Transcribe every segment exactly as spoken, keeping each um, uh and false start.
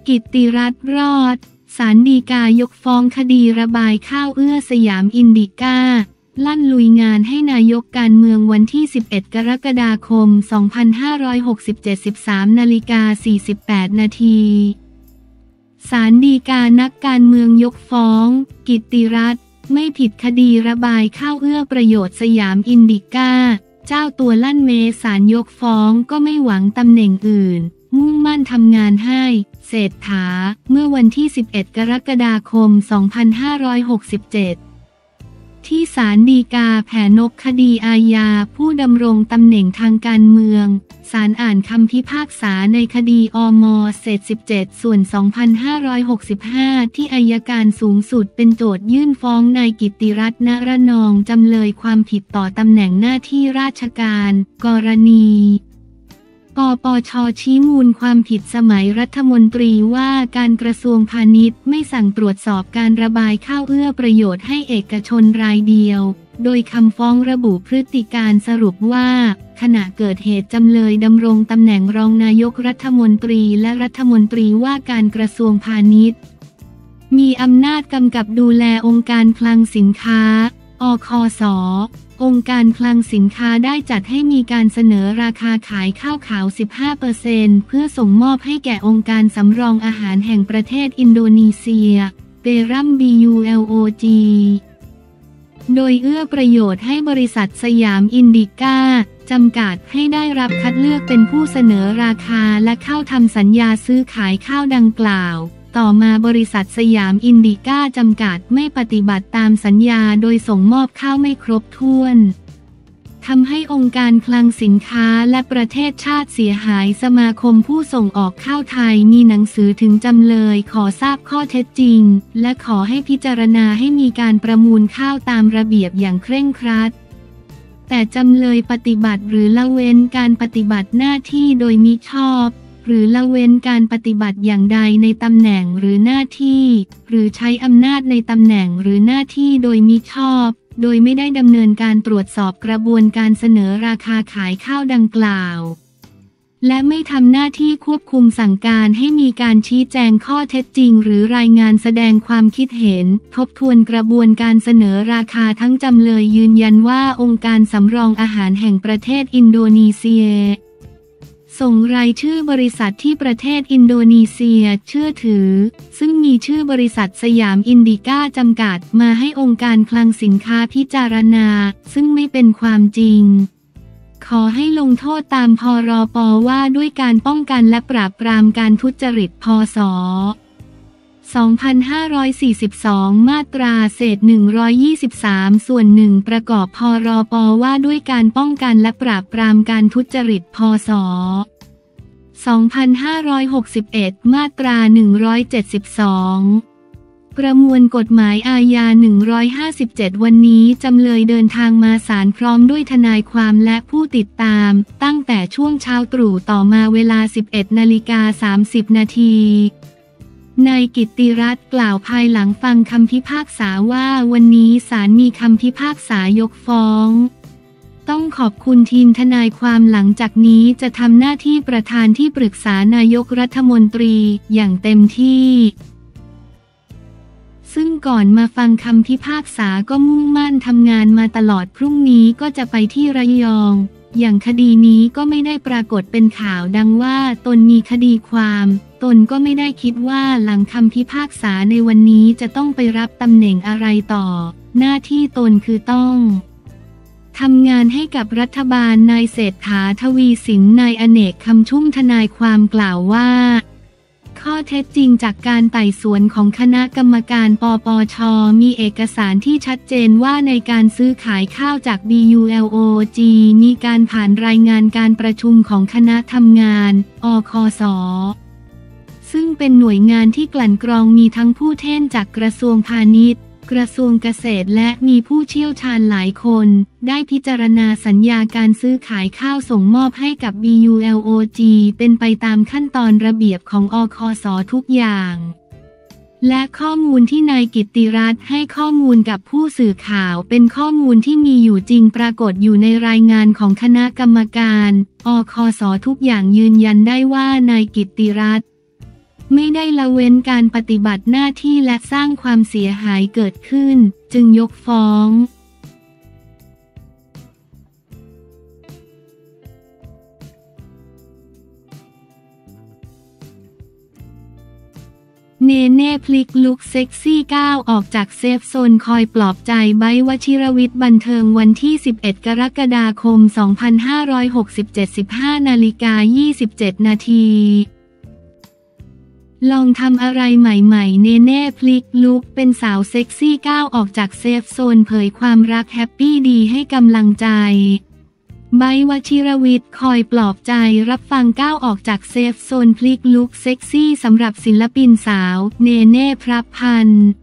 กิตติรัตน์รอดศาลฎีกายกฟ้องคดีระบายข้าวเอื้อสยามอินดิก้าลั่นลุยงานให้นายกการเมืองวันที่สิบเอ็ดกรกฎาคมสองพันห้าร้อยหกสิบเจ็ด สิบสามนาฬิกาสี่สิบแปดนาทีศาลฎีกานักการเมืองยกฟ้องกิตติรัตน์ไม่ผิดคดีระบายข้าวเอื้อประโยชน์สยามอินดิก้าเจ้าตัวลั่นเมศาลยกฟ้องก็ไม่หวังตำแหน่งอื่นมุ่งมั่นทำงานให้เศรษฐาเมื่อวันที่สิบเอ็ดกรกฎาคมสองพันห้าร้อยหกสิบเจ็ดที่ศาลฎีกาแผนกคดีอาญาผู้ดำรงตำแหน่งทางการเมืองศาลอ่านคำพิพากษาในคดีอมเศษสิบเจ็ดส่วนสองพันห้าร้อยหกสิบห้าที่อัยการสูงสุดเป็นโจทยื่นฟ้องนายกิตติรัตน์ ณ ระนองจำเลยความผิดต่อตำแหน่งหน้าที่ราชการกรณีปปช.ชี้มูลความผิดสมัยรัฐมนตรีว่าการกระทรวงพาณิชย์ไม่สั่งตรวจสอบการระบายข้าวเอื้อประโยชน์ให้เอกชนรายเดียวโดยคำฟ้องระบุพฤติการสรุปว่าขณะเกิดเหตุจำเลยดำรงตำแหน่งรองนายกรัฐมนตรีและรัฐมนตรีว่าการกระทรวงพาณิชย์มีอำนาจกำกับดูแลองค์การคลังสินค้าอคส.องค์การคลังสินค้าได้จัดให้มีการเสนอราคาขายข้าวขาว สิบห้าเปอร์เซ็นต์ เพื่อส่งมอบให้แก่องค์การสำรองอาหารแห่งประเทศอินโดนีเซียเปรัม บี ยู แอล โอ จี โดยเอื้อประโยชน์ให้บริษัทสยามอินดิก้าจำกัดให้ได้รับคัดเลือกเป็นผู้เสนอราคาและเข้าทำสัญญาซื้อขายข้าวดังกล่าวต่อมาบริษัทสยามอินดิก้าจำกัดไม่ปฏิบัติตามสัญญาโดยส่งมอบข้าวไม่ครบถ้วนทำให้องค์การคลังสินค้าและประเทศชาติเสียหายสมาคมผู้ส่งออกข้าวไทยมีหนังสือถึงจำเลยขอทราบข้อเท็จจริงและขอให้พิจารณาให้มีการประมูลข้าวตามระเบียบอย่างเคร่งครัดแต่จำเลยปฏิบัติหรือละเว้นการปฏิบัติหน้าที่โดยมิชอบหรือละเว้นการปฏิบัติอย่างใดในตำแหน่งหรือหน้าที่หรือใช้อำนาจในตำแหน่งหรือหน้าที่โดยมิชอบโดยไม่ได้ดำเนินการตรวจสอบกระบวนการเสนอราคาขายข้าวดังกล่าวและไม่ทำหน้าที่ควบคุมสั่งการให้มีการชี้แจงข้อเท็จจริงหรือรายงานแสดงความคิดเห็นทบทวนกระบวนการเสนอราคาทั้งจำเลยยืนยันว่าองค์การสำรองอาหารแห่งประเทศอินโดนีเซียส่งรายชื่อบริษัทที่ประเทศอินโดนีเซียเชื่อถือซึ่งมีชื่อบริษัทสยามอินดิก้าจำกัดมาให้องค์การคลังสินค้าพิจารณาซึ่งไม่เป็นความจริงขอให้ลงโทษตามพรป.ว่าด้วยการป้องกันและปราบปรามการทุจริตพ.ศ. สองพันห้าร้อยสี่สิบสอง มาตราเศษหนึ่งร้อยยี่สิบสามส่วนหนึ่งประกอบพรป.ว่าด้วยการป้องกันและปราบปรามการทุจริตพ.ศ. สองพันห้าร้อยหกสิบเอ็ด มาตราหนึ่งร้อยเจ็ดสิบสองประมวลกฎหมายอาญาหนึ่งร้อยห้าสิบเจ็ดวันนี้จำเลยเดินทางมาศาลพร้อมด้วยทนายความและผู้ติดตามตั้งแต่ช่วงเช้าตรู่ต่อมาเวลา สิบเอ็ดนาฬิกาสามสิบนาทีนายกิตติรัตน์กล่าวภายหลังฟังคำพิพากษาว่าวันนี้ศาลมีคำพิพากษายกฟ้องต้องขอบคุณทีมทนายความหลังจากนี้จะทำหน้าที่ประธานที่ปรึกษานายกรัฐมนตรีอย่างเต็มที่ซึ่งก่อนมาฟังคำพิพากษาก็มุ่งมั่นทำงานมาตลอดพรุ่งนี้ก็จะไปที่ระยองอย่างคดีนี้ก็ไม่ได้ปรากฏเป็นข่าวดังว่าตนมีคดีความตนก็ไม่ได้คิดว่าหลังคำพิพากษาในวันนี้จะต้องไปรับตำแหน่งอะไรต่อหน้าที่ตนคือต้องทำงานให้กับรัฐบาลนายเศรษฐาทวีสินนายอเนกคำชุ่มทนายความกล่าวว่าข้อเท็จจริงจากการไต่สวนของคณะกรรมการปปช.มีเอกสารที่ชัดเจนว่าในการซื้อขายข้าวจาก บี ยู แอล โอ จี มีการผ่านรายงานการประชุมของคณะทำงานอคส.ซึ่งเป็นหน่วยงานที่กลั่นกรองมีทั้งผู้แทนจากกระทรวงพาณิชย์กระทรวงเกษตรและมีผู้เชี่ยวชาญหลายคนได้พิจารณาสัญญาการซื้อขายข้าวส่งมอบให้กับ บี ยู แอล โอ จี เป็นไปตามขั้นตอนระเบียบของอคส.ทุกอย่างและข้อมูลที่นายกิตติรัตน์ให้ข้อมูลกับผู้สื่อข่าวเป็นข้อมูลที่มีอยู่จริงปรากฏอยู่ในรายงานของคณะกรรมการอคส.ทุกอย่างยืนยันได้ว่านายกิตติรัตน์ไม่ได้ละเว้นการปฏิบัติหน้าที่และสร้างความเสียหายเกิดขึ้นจึงยกฟ้องเนเน่พลิกลุคเซ็กซี่ก้าวออกจากเซฟโซนคอยปลอบใจไบร์ท วชิรวิทย์บันเทิงวันที่สิบเอ็ดกรกฎาคมสองพันห้าร้อยหกสิบเจ็ด สิบห้านาฬิกายี่สิบเจ็ดนาทีลองทำอะไรใหม่ๆเนเน่พลิกลุคเป็นสาวเซ็กซี่ก้าวออกจากเซฟโซนเผยความรักแฮปปี้ดีให้กำลังใจไบร์ท วชิรวิทย์คอยปลอบใจรับฟังก้าวออกจากเซฟโซนพลิกลุคเซ็กซี่สำหรับศิลปินสาวเนเน่พระพันธ์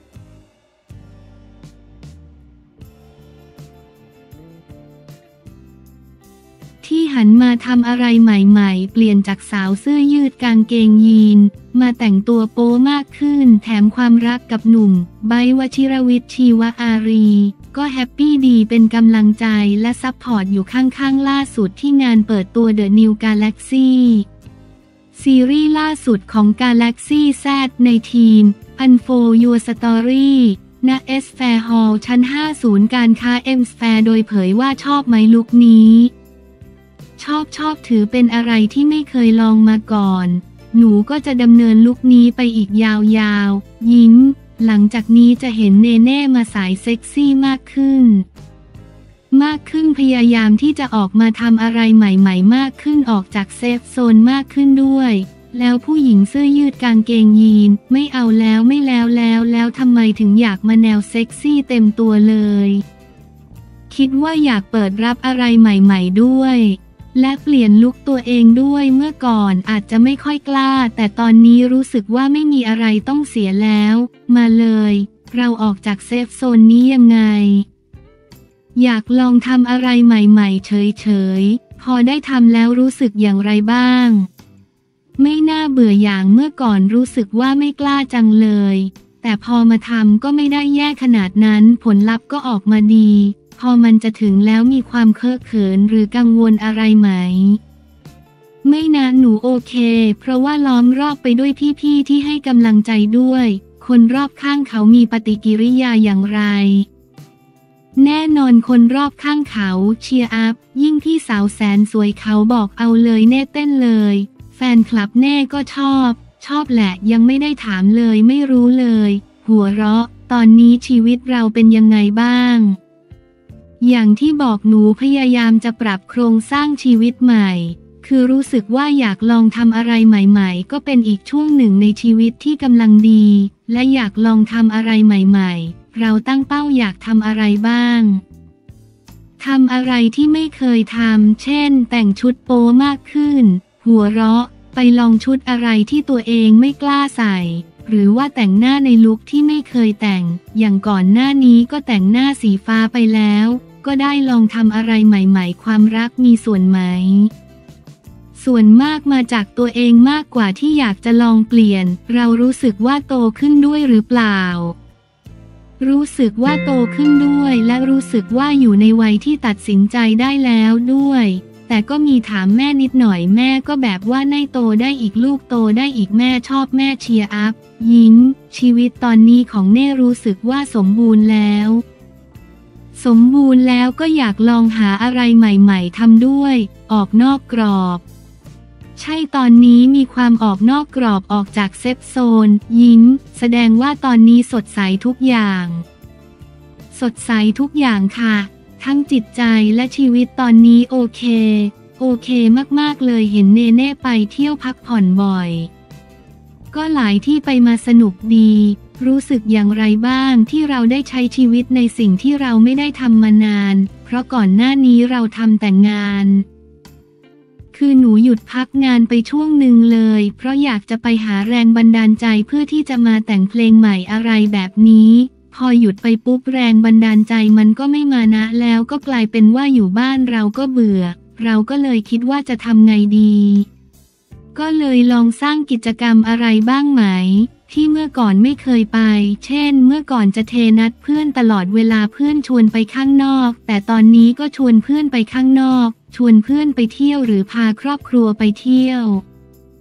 ที่หันมาทำอะไรใหม่ๆเปลี่ยนจากสาวเสื้อยืดกางเกงยีนมาแต่งตัวโป๊มากขึ้นแถมความรักกับหนุ่มไบร์ท วชิรวิทย์ชีวอารีก็แฮปปี้ดีเป็นกำลังใจและซัพพอร์ตอยู่ข้างๆล่าสุดที่งานเปิดตัว The New Galaxy ซีรีส์ล่าสุดของ Galaxy Z ในทีม Unfold Your Story ณ S Fair Hall ชั้นห้าศูนย์การค้า M Sphere โดยเผยว่าชอบไหมลุคนี้ชอบชอบถือเป็นอะไรที่ไม่เคยลองมาก่อนหนูก็จะดำเนินลุคนี้ไปอีกยาวๆยิ้มหลังจากนี้จะเห็นเนเน่มาสายเซ็กซี่มากขึ้นมากขึ้นพยายามที่จะออกมาทำอะไรใหม่ๆมากขึ้นออกจากเซฟโซนมากขึ้นด้วยแล้วผู้หญิงเสื้อยืดกางเกงยีนไม่เอาแล้วไม่แล้วแล้วแล้วทำไมถึงอยากมาแนวเซ็กซี่เต็มตัวเลยคิดว่าอยากเปิดรับอะไรใหม่ๆด้วยและเปลี่ยนลุคตัวเองด้วยเมื่อก่อนอาจจะไม่ค่อยกล้าแต่ตอนนี้รู้สึกว่าไม่มีอะไรต้องเสียแล้วมาเลยเราออกจากเซฟโซนนี้ยังไงอยากลองทำอะไรใหม่ๆเฉยๆพอได้ทำแล้วรู้สึกอย่างไรบ้างไม่น่าเบื่ออย่างเมื่อก่อนรู้สึกว่าไม่กล้าจังเลยแต่พอมาทำก็ไม่ได้แย่ขนาดนั้นผลลัพธ์ก็ออกมาดีพอมันจะถึงแล้วมีความเคอะเขินหรือกังวลอะไรไหมไม่นะหนูโอเคเพราะว่าล้อมรอบไปด้วยพี่ๆที่ให้กำลังใจด้วยคนรอบข้างเขามีปฏิกิริยาอย่างไรแน่นอนคนรอบข้างเขาเชียร์อัพยิ่งพี่สาวแสนสวยเขาบอกเอาเลยเน่เต้นเลยแฟนคลับแน่ก็ชอบชอบแหละยังไม่ได้ถามเลยไม่รู้เลยหัวเราะตอนนี้ชีวิตเราเป็นยังไงบ้างอย่างที่บอกหนูพยายามจะปรับโครงสร้างชีวิตใหม่คือรู้สึกว่าอยากลองทำอะไรใหม่ๆก็เป็นอีกช่วงหนึ่งในชีวิตที่กำลังดีและอยากลองทำอะไรใหม่ๆเราตั้งเป้าอยากทำอะไรบ้างทำอะไรที่ไม่เคยทำเช่นแต่งชุดโป๊มากขึ้นหัวเราะไปลองชุดอะไรที่ตัวเองไม่กล้าใส่หรือว่าแต่งหน้าในลุคที่ไม่เคยแต่งอย่างก่อนหน้านี้ก็แต่งหน้าสีฟ้าไปแล้วก็ได้ลองทำอะไรใหม่ๆความรักมีส่วนไหมส่วนมากมาจากตัวเองมากกว่าที่อยากจะลองเปลี่ยนเรารู้สึกว่าโตขึ้นด้วยหรือเปล่ารู้สึกว่าโตขึ้นด้วยและรู้สึกว่าอยู่ในวัยที่ตัดสินใจได้แล้วด้วยแต่ก็มีถามแม่นิดหน่อยแม่ก็แบบว่าในโตได้อีกลูกโตได้อีกแม่ชอบแม่เชียร์อัพยิ้มชีวิตตอนนี้ของเน่รู้สึกว่าสมบูรณ์แล้วสมบูรณ์แล้วก็อยากลองหาอะไรใหม่ๆทำด้วยออกนอกกรอบใช่ตอนนี้มีความออกนอกกรอบออกจากเซฟโซนยิ้มแสดงว่าตอนนี้สดใสทุกอย่างสดใสทุกอย่างค่ะทั้งจิตใจและชีวิตตอนนี้โอเคโอเคมากๆเลยเห็นเนเน่ไปเที่ยวพักผ่อนบ่อยก็หลายที่ไปมาสนุกดีรู้สึกอย่างไรบ้างที่เราได้ใช้ชีวิตในสิ่งที่เราไม่ได้ทำมานานเพราะก่อนหน้านี้เราทำแต่งานคือหนูหยุดพักงานไปช่วงหนึ่งเลยเพราะอยากจะไปหาแรงบันดาลใจเพื่อที่จะมาแต่งเพลงใหม่อะไรแบบนี้พอหยุดไปปุ๊บแรงบันดาลใจมันก็ไม่มานะแล้วก็กลายเป็นว่าอยู่บ้านเราก็เบื่อเราก็เลยคิดว่าจะทำไงดีก็เลยลองสร้างกิจกรรมอะไรบ้างไหมที่เมื่อก่อนไม่เคยไปเช่นเมื่อก่อนจะเทนัดเพื่อนตลอดเวลาเพื่อนชวนไปข้างนอกแต่ตอนนี้ก็ชวนเพื่อนไปข้างนอกชวนเพื่อนไปเที่ยวหรือพาครอบครัวไปเที่ยว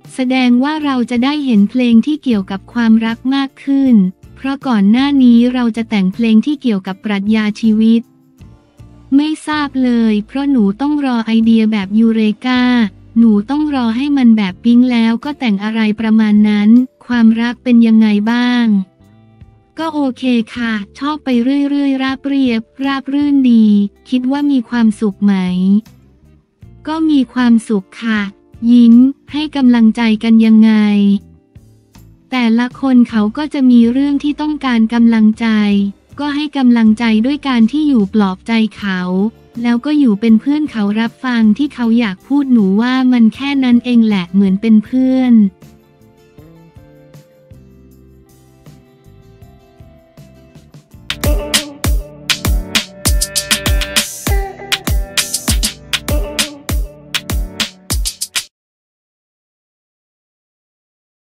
แสดงว่าเราจะได้เห็นเพลงที่เกี่ยวกับความรักมากขึ้นเพราะก่อนหน้านี้เราจะแต่งเพลงที่เกี่ยวกับปรัชญาชีวิตไม่ทราบเลยเพราะหนูต้องรอไอเดียแบบยูเรกาหนูต้องรอให้มันแบบปิ๊งแล้วก็แต่งอะไรประมาณนั้นความรักเป็นยังไงบ้างก็โอเคค่ะชอบไปเรื่อยๆราบเรียบราบรื่นดีคิดว่ามีความสุขไหมก็มีความสุขค่ะยิ้มให้กำลังใจกันยังไงแต่ละคนเขาก็จะมีเรื่องที่ต้องการกำลังใจก็ให้กำลังใจด้วยการที่อยู่ปลอบใจเขาแล้วก็อยู่เป็นเพื่อนเขารับฟังที่เขาอยากพูดหนูว่ามันแค่นั้นเองแหละเหมือนเป็นเพื่อน